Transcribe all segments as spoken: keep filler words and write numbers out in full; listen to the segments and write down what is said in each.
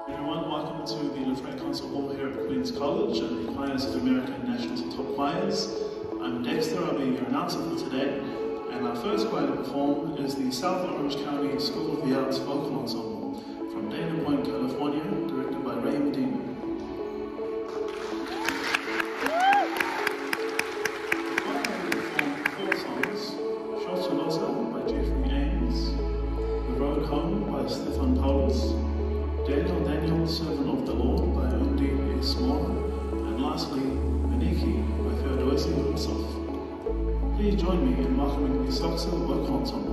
Everyone, welcome to the Lafayette Concert Hall here at Queen's College and the Choirs of America and National's Top Choirs. I'm Dexter, I'll be your announcer for today, and our first choir to perform is the South Orange County School of the Arts Vocal Ensemble from Dana Point, California, directed by Ray Medina. Home by Stefan Paulus, Daniel Daniel, Servant of the Lord by Undi S. Moore, and lastly, Maniki by Theodosi himself. Please join me in welcoming the SOCSA Vocal Ensemble.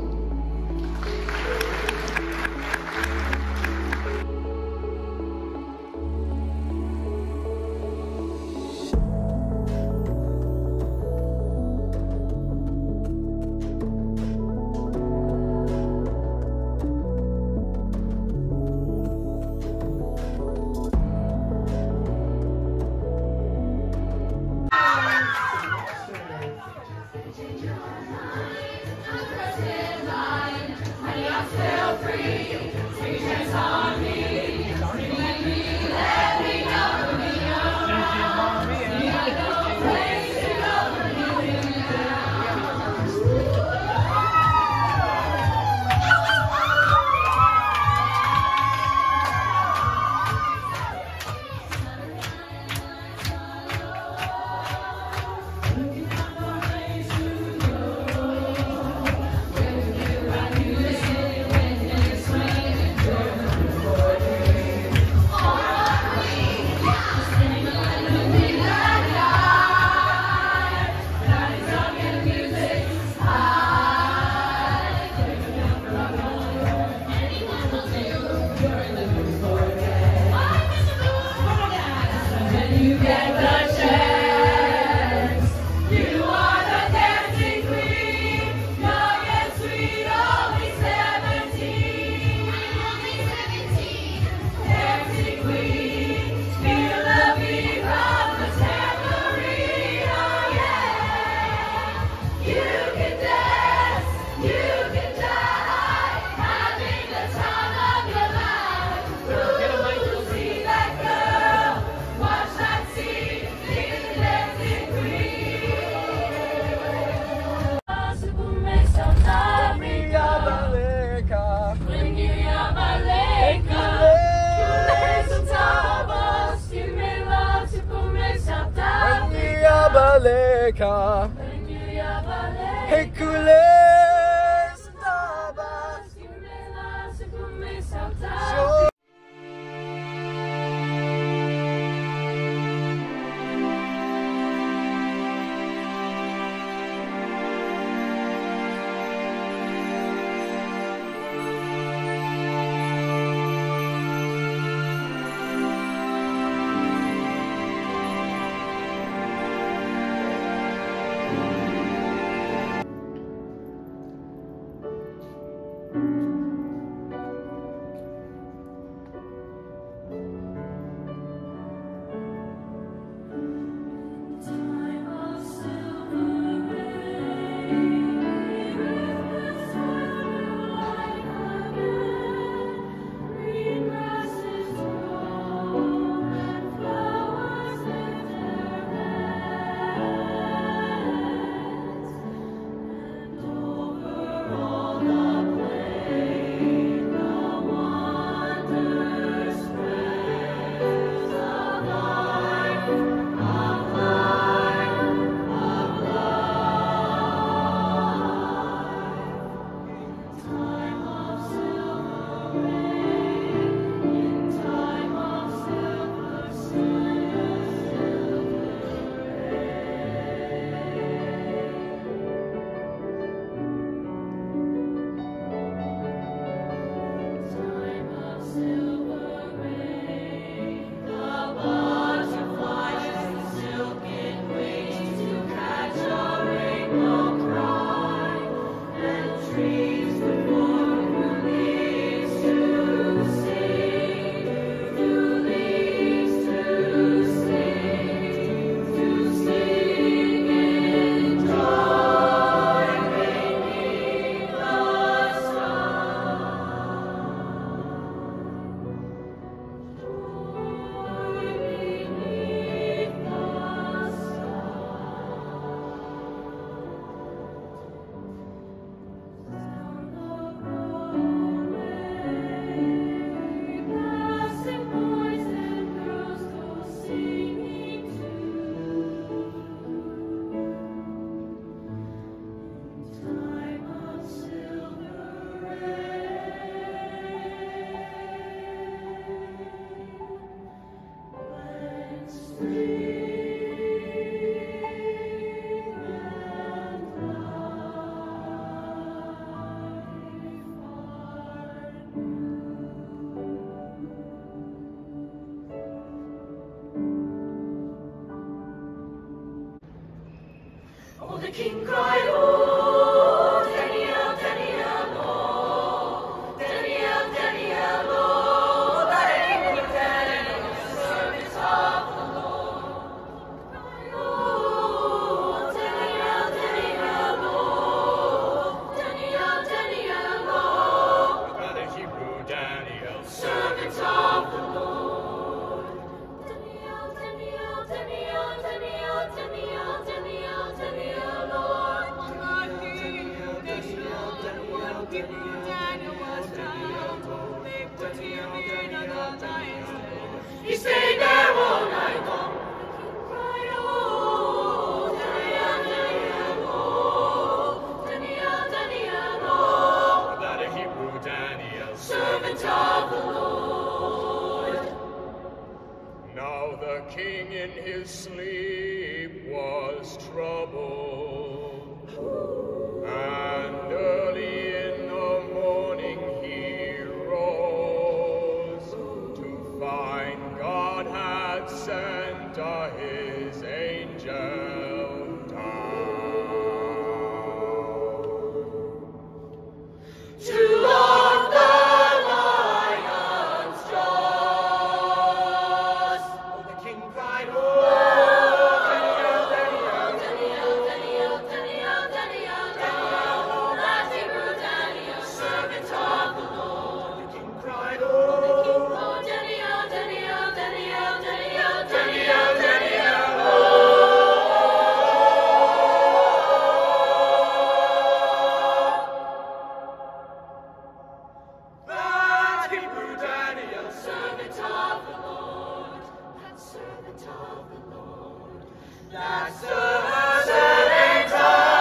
Baleka, Hekule, Stabas, king cried, oh, Daniel, Daniel, oh, Daniel, Daniel, oh, that Hebrew Daniel, servant of the Lord. Oh, Daniel, Daniel, oh, Daniel, Daniel, oh, that Hebrew Daniel, servant of the Lord. Daniel, Daniel, Daniel, Daniel, Daniel, Daniel, Daniel, Lord. On the king, Daniel, Daniel, Hebrew Daniel was found. They put him in a lion's den. He stayed there all night long. The king cried, oh, Daniel, Daniel, oh, Daniel, Daniel, oh, that Hebrew Daniel, servant of the Lord. Now the king in his sleep was troubled, and early in the morning he rose to find God had sent uh, his angel down To lock the lion's jaws. Oh, the king cried, Oh, Daniel, Daniel, Daniel, Daniel, Daniel, Daniel, Daniel, that Hebrew Daniel, servant of the Lord. the king cried, Oh, Daniel, Daniel, Daniel, Daniel, Daniel, Daniel, oh. that Hebrew Daniel, Servant of the Lord, that servant of the Lord, that servant of the Lord.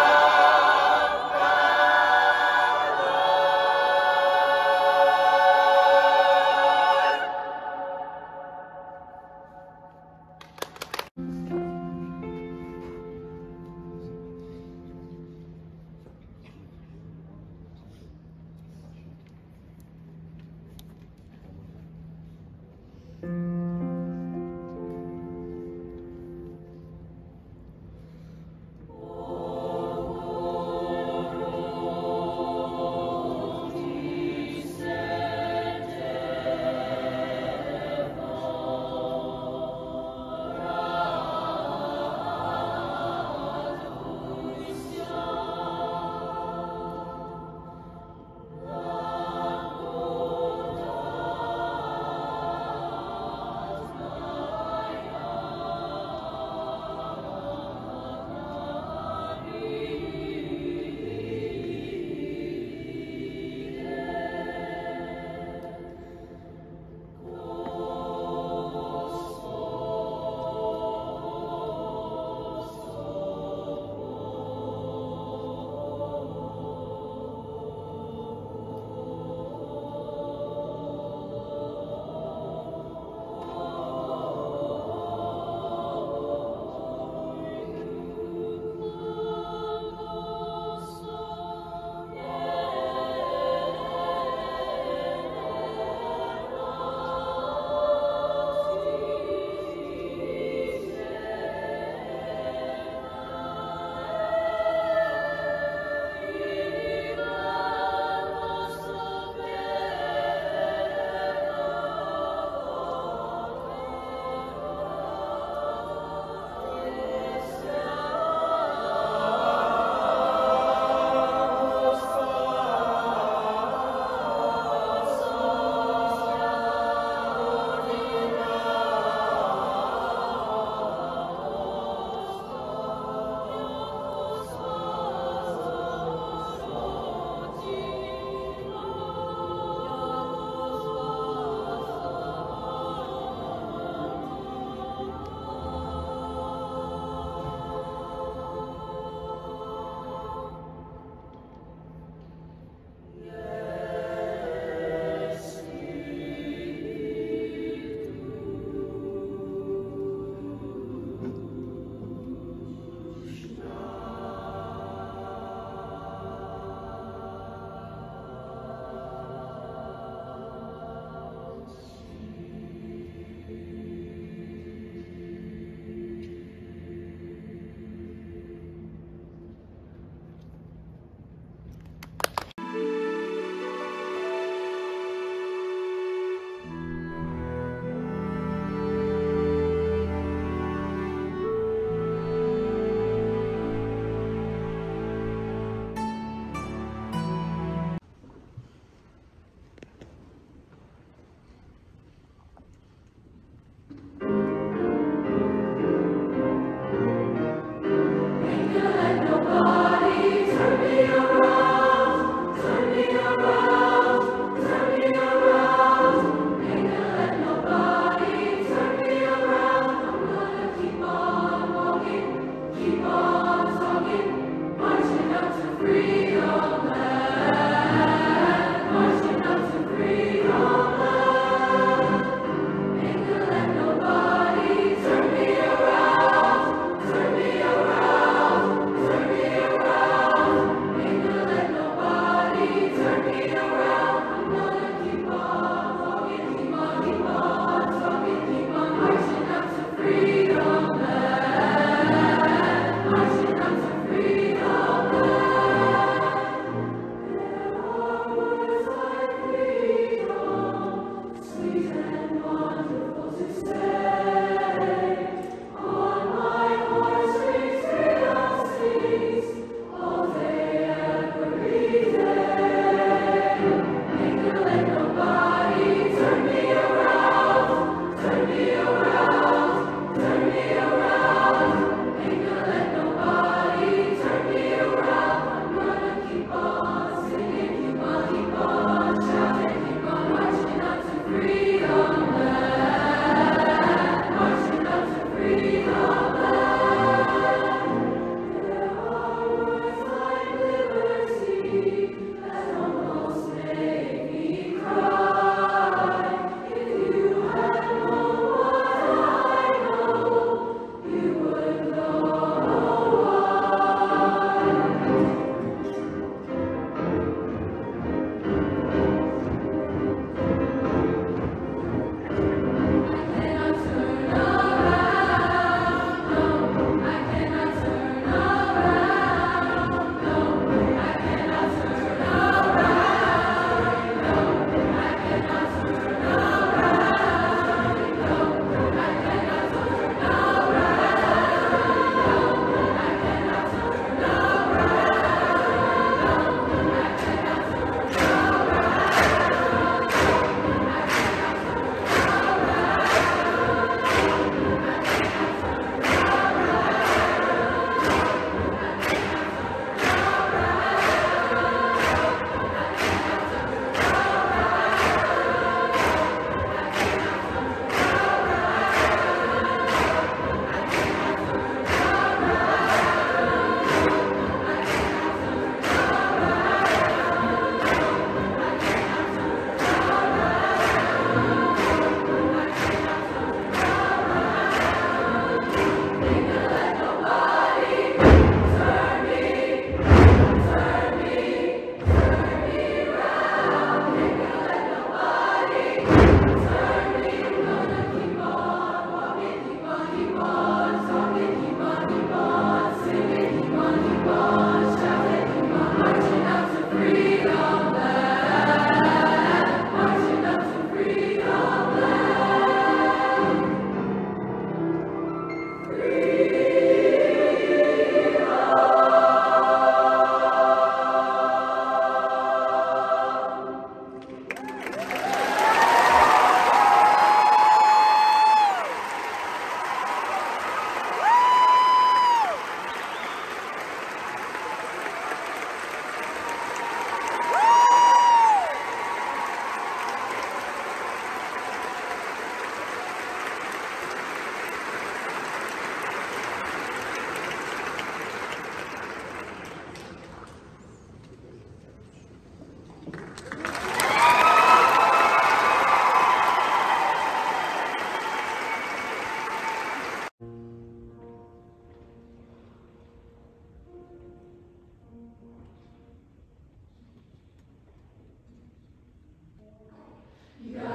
Yeah.